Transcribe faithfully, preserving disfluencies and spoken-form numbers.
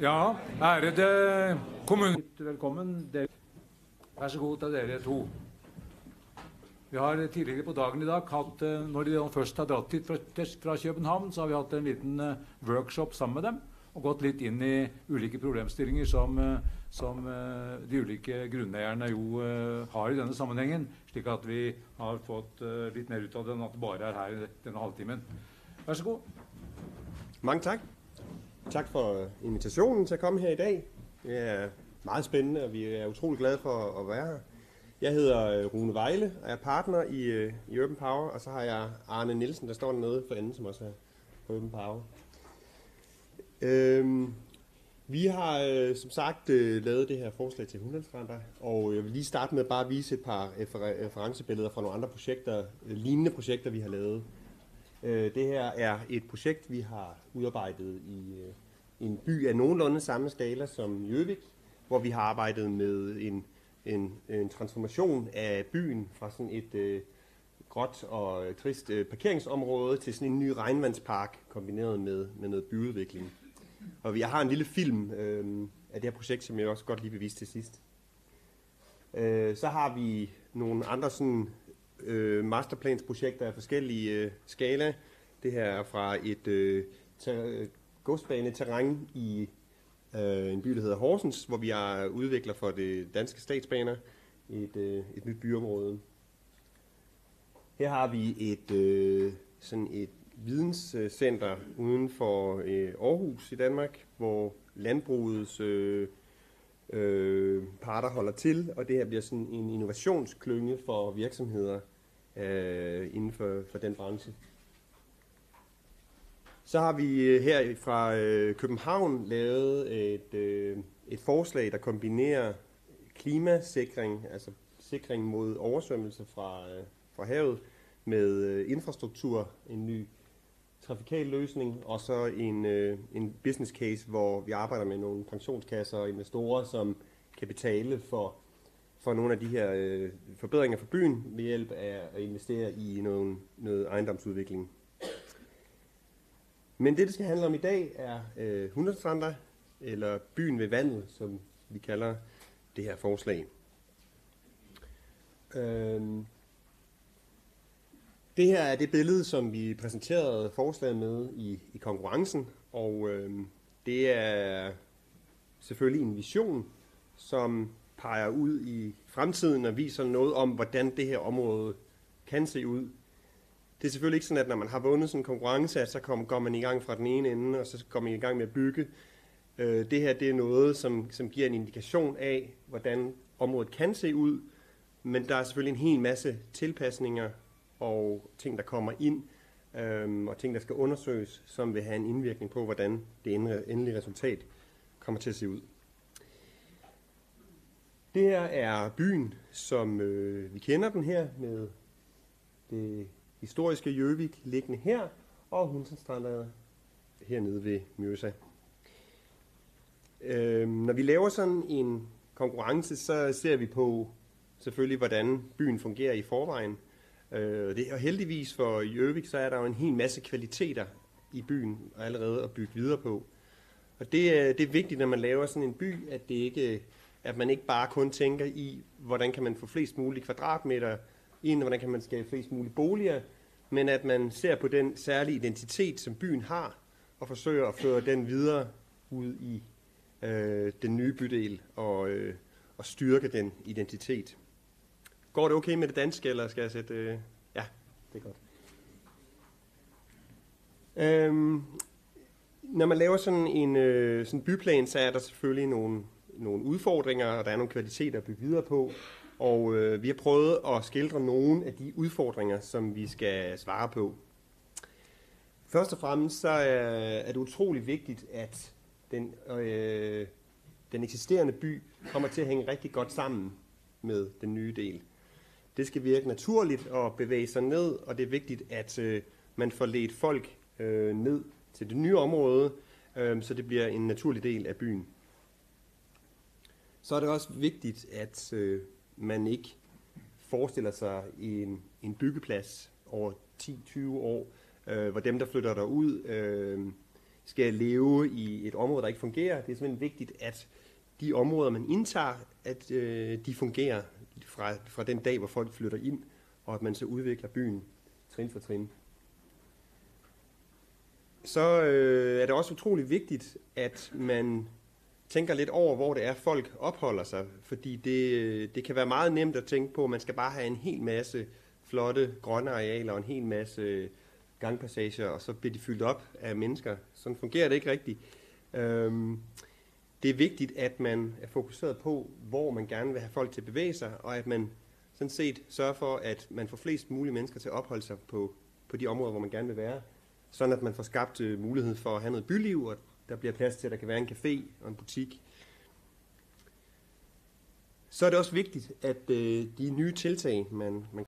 Ja, ærede kommune. Velkommen. Vær så god til dere to. Vi har tidligere på dagen i dag hatt, når de først har dratt hit fra, fra København, så har vi hatt en liten uh, workshop sammen med dem, og gått litt inn i ulike problemstillinger som, uh, som uh, de ulike grunneierne jo uh, har i denne sammenhengen, slik at vi har fått uh, litt mer ut av det enn at det bare er her i denne halvtimen. Vær så god. Mange tak. Tak for invitationen til at komme her i dag. Det er meget spændende, og vi er utrolig glade for at være her. Jeg hedder Rune Vejle, og jeg er partner i, i Urban Power, og så har jeg Arne Nielsen, der står dernede for enden, som også er på Urban Power. Øhm, vi har øh, som sagt øh, lavet det her forslag til Hundlandsstranda, og jeg vil lige starte med bare at vise et par refer- referencebilleder fra nogle andre projekter, øh, lignende projekter, vi har lavet. Øh, det her er et projekt, vi har udarbejdet i øh, en by af nogenlunde samme skala som Gjøvik, hvor vi har arbejdet med en En, en transformation af byen fra sådan et øh, gråt og trist øh, parkeringsområde til sådan en ny regnvandspark kombineret med, med noget byudvikling. Og vi har en lille film øh, af det her projekt, som jeg også godt lige vil vise til sidst. Øh, så har vi nogle andre sådan, øh, masterplansprojekter af forskellige øh, skala. Det her er fra et øh, ter- godsbaneterræn i en by, der hedder Horsens, hvor vi er udvikler for det danske statsbaner, et, et nyt byområde. Her har vi et, sådan et videnscenter uden for Aarhus i Danmark, hvor landbrugets øh, øh, parter holder til, og det her bliver sådan en innovationsklynge for virksomheder øh, inden for, for den branche. Så har vi her fra øh, København lavet et, øh, et forslag, der kombinerer klimasikring, altså sikring mod oversvømmelse fra, øh, fra havet, med øh, infrastruktur, en ny trafikal løsning, og så en, øh, en business case, hvor vi arbejder med nogle pensionskasser og investorer, som kan betale for, for nogle af de her øh, forbedringer for byen ved hjælp af at investere i nogle, noget ejendomsudvikling. Men det, det skal handle om i dag, er øh, Hundlandsstranda, eller byen ved vandet, som vi kalder det her forslag. Øhm, det her er det billede, som vi præsenterede forslaget med i, i konkurrencen, og øhm, det er selvfølgelig en vision, som peger ud i fremtiden og viser noget om, hvordan det her område kan se ud. Det er selvfølgelig ikke sådan, at når man har vundet sådan en konkurrence, at så går man i gang fra den ene ende, og så går man i gang med at bygge. Øh, det her det er noget, som, som giver en indikation af, hvordan området kan se ud, men der er selvfølgelig en hel masse tilpasninger og ting, der kommer ind, øh, og ting, der skal undersøges, som vil have en indvirkning på, hvordan det endelige resultat kommer til at se ud. Det her er byen, som øh, vi kender den her, med det historiske Gjøvik liggende her, og Hundlandsstranda hernede ved Mjøsa. Øhm, når vi laver sådan en konkurrence, så ser vi på selvfølgelig, hvordan byen fungerer i forvejen. Øh, det, og heldigvis for Gjøvik, så er der jo en hel masse kvaliteter i byen allerede at bygge videre på. Og det, det er vigtigt, når man laver sådan en by, at, det ikke, at man ikke bare kun tænker i, hvordan kan man få flest mulige kvadratmeter ind, hvordan kan man skabe flest mulige boliger, men at man ser på den særlige identitet, som byen har, og forsøger at føre den videre ud i øh, den nye bydel, og, øh, og styrke den identitet. Går det okay med det danske, eller skal jeg sætte... Øh... Ja, det er godt. Øhm, når man laver sådan en øh, sådan byplan, så er der selvfølgelig nogle, nogle udfordringer, og der er nogle kvaliteter at bygge videre på. Og øh, vi har prøvet at skildre nogle af de udfordringer, som vi skal svare på. Først og fremmest så er, er det utrolig vigtigt, at den, øh, den eksisterende by kommer til at hænge rigtig godt sammen med den nye del. Det skal virke naturligt og bevæge sig ned, og det er vigtigt, at øh, man får ledt folk øh, ned til det nye område, øh, så det bliver en naturlig del af byen. Så er det også vigtigt, at øh, man ikke forestiller sig en, en byggeplads over ti til tyve år, øh, hvor dem, der flytter derud, øh, skal leve i et område, der ikke fungerer. Det er simpelthen vigtigt, at de områder, man indtager, at øh, de fungerer fra, fra den dag, hvor folk flytter ind, og at man så udvikler byen trin for trin. Så øh, er det også utrolig vigtigt, at man tænker lidt over, hvor det er, folk opholder sig, fordi det, det kan være meget nemt at tænke på, at man skal bare have en hel masse flotte grønne arealer og en hel masse gangpassager, og så bliver de fyldt op af mennesker. Sådan fungerer det ikke rigtigt. Øhm, det er vigtigt, at man er fokuseret på, hvor man gerne vil have folk til at bevæge sig, og at man sådan set sørger for, at man får flest mulige mennesker til at opholde sig på, på de områder, hvor man gerne vil være, sådan at man får skabt uh, mulighed for at have noget byliv, og der bliver plads til, at der kan være en café og en butik. Så er det også vigtigt, at uh, de nye tiltag, man, man